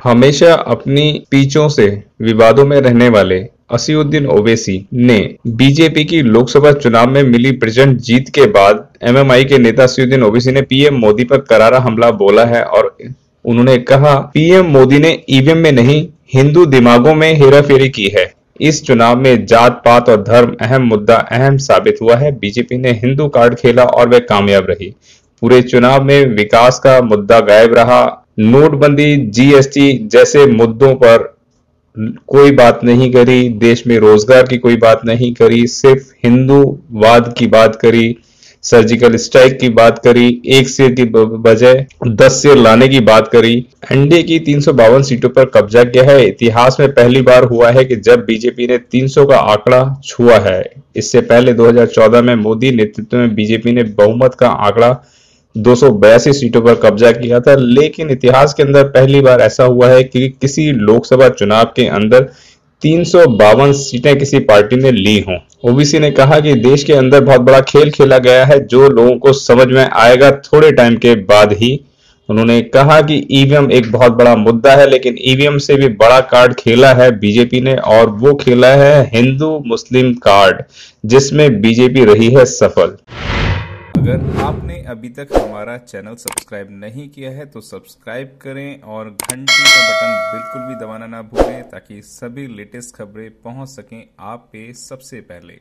हमेशा अपनी पीचों से विवादों में रहने वाले असदुद्दीन ओवैसी ने बीजेपी की लोकसभा चुनाव में मिली प्रचंड जीत के बाद एमएमआई के नेता असदुद्दीन ओवैसी ने पीएम मोदी पर करारा हमला बोला है और उन्होंने कहा, पीएम मोदी ने ईवीएम में नहीं, हिंदू दिमागों में हेराफेरी की है। इस चुनाव में जात पात और धर्म अहम साबित हुआ है। बीजेपी ने हिंदू कार्ड खेला और वह कामयाब रही। पूरे चुनाव में विकास का मुद्दा गायब रहा। नोटबंदी, जीएसटी जैसे मुद्दों पर कोई बात नहीं करी, देश में रोजगार की कोई बात नहीं करी, सिर्फ हिंदूवाद की बात करी, सर्जिकल स्ट्राइक की बात करी, एक सिर की बजाय 10 सिर लाने की बात करी। एनडीए की 352 सीटों पर कब्जा किया है। इतिहास में पहली बार हुआ है कि जब बीजेपी ने 300 का आंकड़ा छुआ है। इससे पहले 2014 में मोदी नेतृत्व में बीजेपी ने बहुमत का आंकड़ा 282 सीटों पर कब्जा किया था, लेकिन इतिहास के अंदर पहली बार ऐसा हुआ है कि किसी लोकसभा चुनाव के अंदर 352 सीटें किसी पार्टी ने ली हों। ओबीसी ने कहा कि देश के अंदर बहुत बड़ा खेल खेला गया है, जो लोगों को समझ में आएगा थोड़े टाइम के बाद ही। उन्होंने कहा कि ईवीएम एक बहुत बड़ा मुद्दा है, लेकिन ईवीएम से भी बड़ा कार्ड खेला है बीजेपी ने, और वो खेला है हिंदू मुस्लिम कार्ड, जिसमें बीजेपी रही है सफल। अगर आपने अभी तक हमारा चैनल सब्सक्राइब नहीं किया है तो सब्सक्राइब करें और घंटी का बटन बिल्कुल भी दबाना ना भूलें, ताकि सभी लेटेस्ट खबरें पहुंच सकें आप पे सबसे पहले।